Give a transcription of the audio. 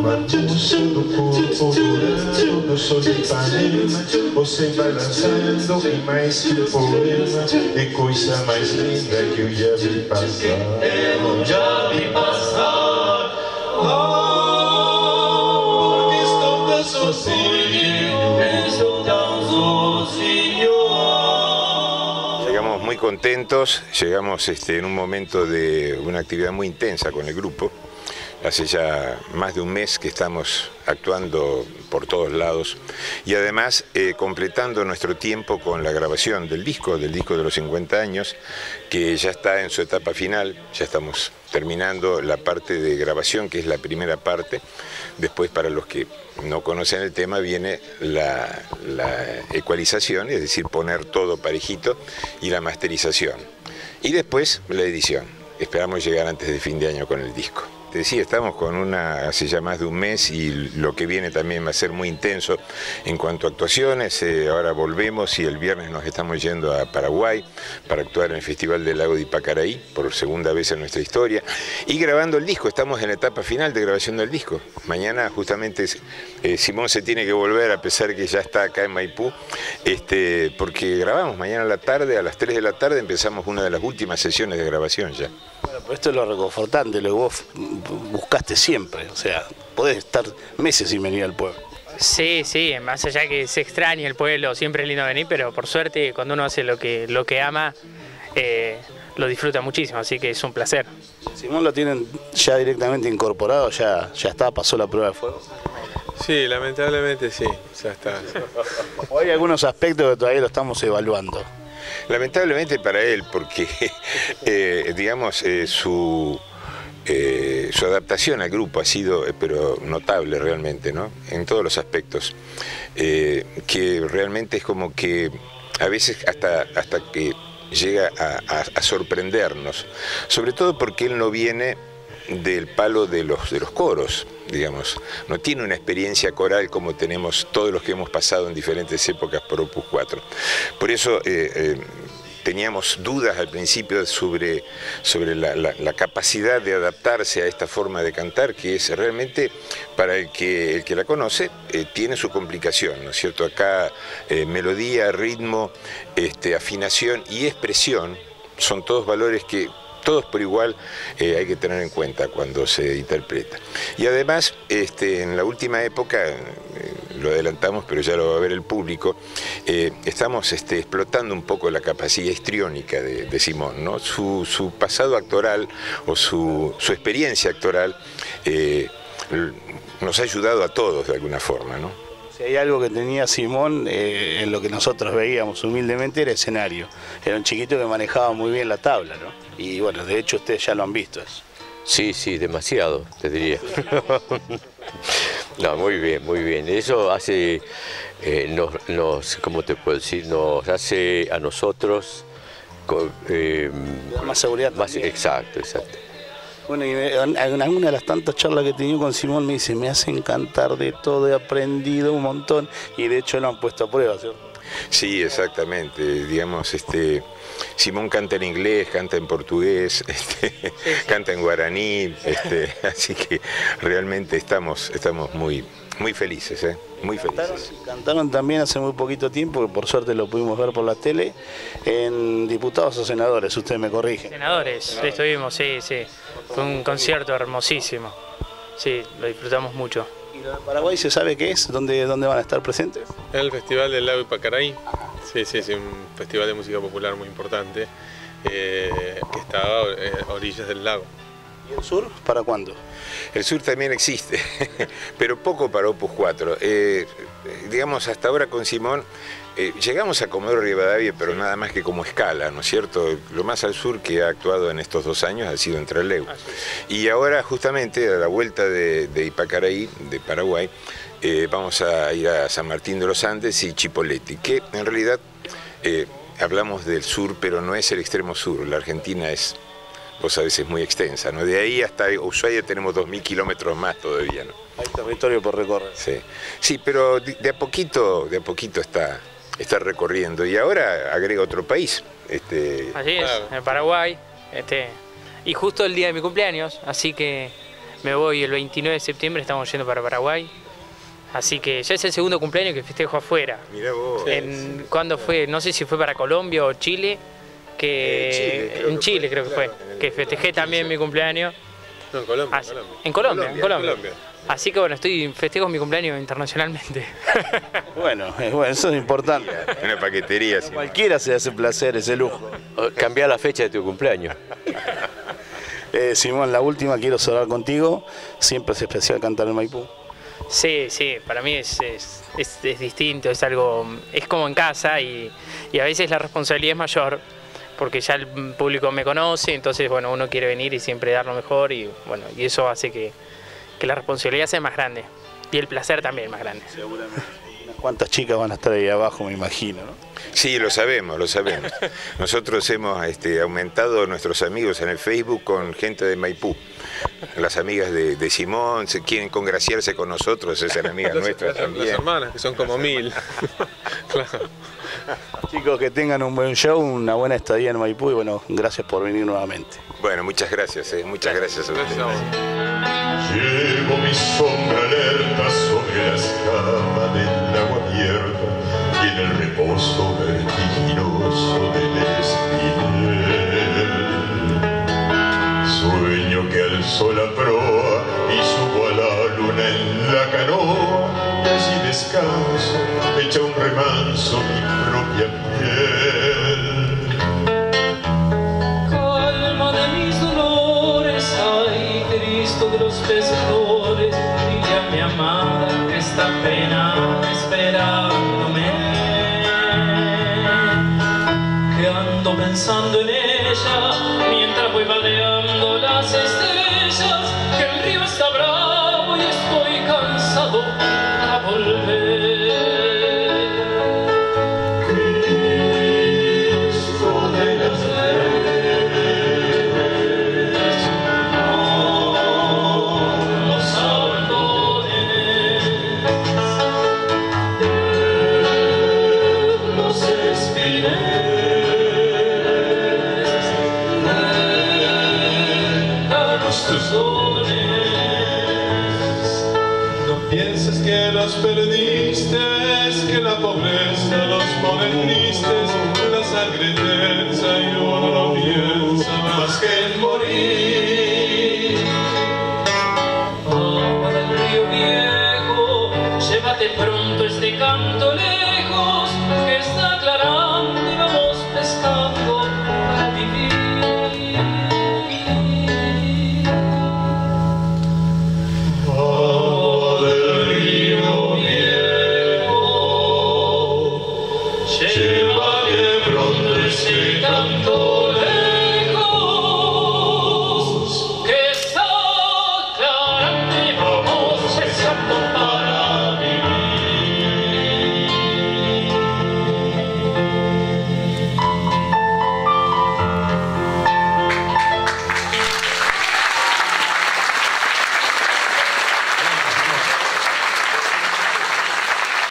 uma bucha no corpo dourado do sol de Ipanema. Você vai lançando rimas que poema, e coisa mais linda que eu já vi passar. Eu já vi passar. Porque estou tão sozinho, Estou tão sozinho. Llegamos muy contentos, llegamos en un momento de una actividad muy intensa con el grupo. Hace ya más de un mes que estamos actuando por todos lados y además completando nuestro tiempo con la grabación del disco de los 50 años, que ya está en su etapa final. Ya estamos terminando la parte de grabación, que es la primera parte. Después, para los que no conocen el tema, viene la ecualización, es decir, poner todo parejito, y la masterización. Y después la edición. Esperamos llegar antes de fin de año con el disco. Te decía, estamos con hace ya más de un mes, y lo que viene también va a ser muy intenso en cuanto a actuaciones. Ahora volvemos y el viernes nos estamos yendo a Paraguay para actuar en el Festival del Lago de Ipacaraí por segunda vez en nuestra historia, y grabando el disco. Estamos en la etapa final de grabación del disco. Mañana justamente Simón se tiene que volver, a pesar que ya está acá en Maipú, porque grabamos mañana a la tarde, a las 3 de la tarde empezamos una de las últimas sesiones de grabación ya. Bueno, pero esto es lo reconfortante, lo que vos buscaste siempre, o sea, podés estar meses sin venir al pueblo. Sí, sí, más allá que se extraña el pueblo, siempre es lindo venir, pero por suerte cuando uno hace lo que ama, lo disfruta muchísimo, así que es un placer. Simón lo tienen ya directamente incorporado, ya está, pasó la prueba de fuego. Sí, lamentablemente sí, ya está. ¿O hay algunos aspectos que todavía lo estamos evaluando? Lamentablemente para él, porque digamos, su adaptación al grupo ha sido pero notable realmente, ¿no? En todos los aspectos, que realmente es como que a veces hasta que llega a sorprendernos, sobre todo porque él no viene del palo de los coros, digamos, no tiene una experiencia coral como tenemos todos los que hemos pasado en diferentes épocas por Opus 4. Por eso teníamos dudas al principio sobre la capacidad de adaptarse a esta forma de cantar, que es realmente, para el que la conoce, tiene su complicación, ¿no es cierto? Acá melodía, ritmo, afinación y expresión son todos valores que todos por igual hay que tener en cuenta cuando se interpreta. Y además, en la última época, lo adelantamos, pero ya lo va a ver el público, estamos explotando un poco la capacidad histriónica de Simón, ¿no? Su pasado actoral o su experiencia actoral nos ha ayudado a todos de alguna forma, ¿no? Si hay algo que tenía Simón, en lo que nosotros veíamos humildemente, era escenario. Era un chiquito que manejaba muy bien la tabla, ¿no? Y bueno, de hecho ustedes ya lo han visto eso. Sí, sí, demasiado, te diría. No, muy bien, muy bien. Eso hace, ¿cómo te puedo decir? Nos hace a nosotros más seguridad. Exacto, exacto. Bueno, y en alguna de las tantas charlas que he tenido con Simón me dice, me hace encantar de todo, he aprendido un montón, y de hecho lo han puesto a prueba, ¿cierto? Sí, exactamente. Digamos, Simón canta en inglés, canta en portugués, canta en guaraní, así que realmente estamos muy felices, muy felices. Cantaron también hace muy poquito tiempo, que por suerte lo pudimos ver por la tele, en Diputados o Senadores, usted me corrige. Senadores, estuvimos, sí. Fue un concierto hermosísimo. Sí, lo disfrutamos mucho. ¿Y lo de Paraguay se sabe qué es? ¿Dónde van a estar presentes? En el Festival del Lago Ipacaraí. Sí, un festival de música popular muy importante, que está a orillas del lago. ¿Y el sur para cuándo? El sur también existe, pero poco para Opus 4. Digamos, hasta ahora con Simón llegamos a Comodoro Rivadavia, pero nada más que como escala, ¿no es cierto? Lo más al sur que ha actuado en estos 2 años ha sido en Trelew. Y ahora, justamente, a la vuelta de Ipacaraí, de Paraguay, vamos a ir a San Martín de los Andes y Chipoleti, que en realidad hablamos del sur, pero no es el extremo sur. La Argentina es, vos sabés, es muy extensa, ¿no? De ahí hasta Ushuaia tenemos 2000 kilómetros más todavía, ¿no? Hay territorio por recorrer. Sí, pero de a poquito está recorriendo, y ahora agrega otro país. Así es, en Paraguay, y justo el día de mi cumpleaños, así que me voy el 29 de septiembre, estamos yendo para Paraguay. Así que ya es el segundo cumpleaños que festejo afuera. Mirá vos. ¿Cuándo fue? No sé si fue para Colombia o Chile. En Chile creo que fue. Que festejé también mi cumpleaños. No, en Colombia. En Colombia. Así que bueno, festejo mi cumpleaños internacionalmente. Bueno, eso es importante. Una paquetería. Sí. Cualquiera se hace placer, ese lujo. Cambiar la fecha de tu cumpleaños. Simón, la última quiero cerrar contigo. Siempre es especial cantar en Maipú. Sí, para mí es distinto, es algo, es como en casa y a veces la responsabilidad es mayor porque ya el público me conoce, entonces bueno, uno quiere venir y siempre dar lo mejor y bueno, y eso hace que la responsabilidad sea más grande y el placer también más grande. Seguramente. ¿Cuántas chicas van a estar ahí abajo, me imagino, ¿no? Sí, lo sabemos. Nosotros hemos aumentado nuestros amigos en el Facebook con gente de Maipú. Las amigas de Simón se quieren congraciarse con nosotros, esas amigas nuestras también. Las hermanas, que son como 1000. Claro. Chicos, que tengan un buen show, una buena estadía en Maipú y bueno, gracias por venir nuevamente. Bueno, muchas gracias a ustedes. Llevo mi sombra alerta sobre la escama del agua abierta y en el reposo vertiginoso del espinel. Sueño que alzo la proa y subo a la luna en la canoa y allí descanso, echa un remanso mi propia piel. Calma de mis dolores, ay Cristo de los pescadores, dile a mi amada que está pena esperándome, que ando pensando en ella mientras voy vadeando las estrellas, que el río está bravo y estoy cansado para volver. No pienses que los perdiste, que la pobreza los pone tristes, la sangre tensa y uno no piensa más que en morir. Agua del río viejo, llévate pronto este canto